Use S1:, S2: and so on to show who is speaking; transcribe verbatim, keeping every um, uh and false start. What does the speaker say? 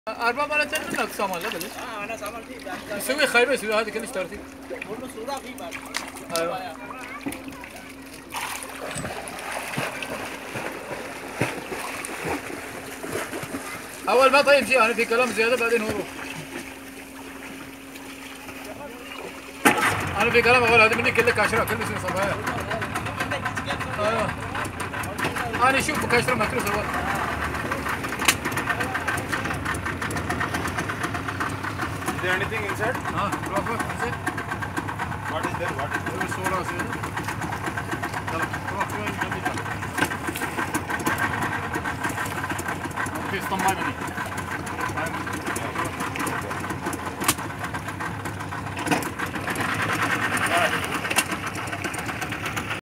S1: أربعة مرات منك سامان لا بلش.
S2: آه أنا سامان فيه.
S1: يسوي خيمة يسوي هذه كلش ترتيب.
S2: كله سودا فيه بعد.
S1: أيوة. أول ما طيب شيء أنا في كلام زيادة بعدين هو. أنا في كلام أول هذا مني كله كاشرة كله سوي صبايا. أيوة. أنا شوف كاشرة ما كله سوا.
S3: Is there anything inside?
S1: हाँ proper inside.
S3: What is there? What is there?
S1: वो सोलह से ना. चलो प्रॉपर जल्दी चलो. फिर स्तंभ में नहीं.